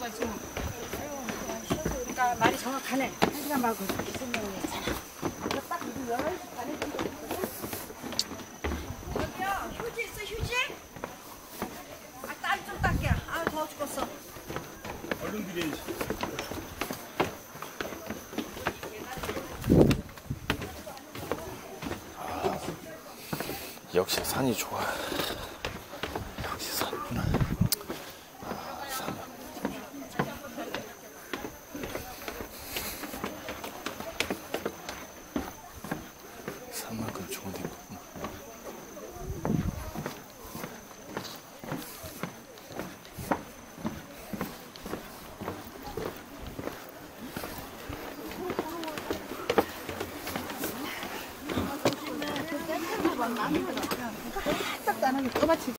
그러니까 말이 정확하네. 1시간 말고 설명했잖아. 딱 11시 반에 여기요. 휴지 있어, 휴지? 아, 땀 좀 닦게. 아, 더워 죽겠어. 얼른 드려야지. 역시 산이 좋아. 역시 산이구나. 산. 산만큼 좋은 데가 없나. 딱 나는 토마치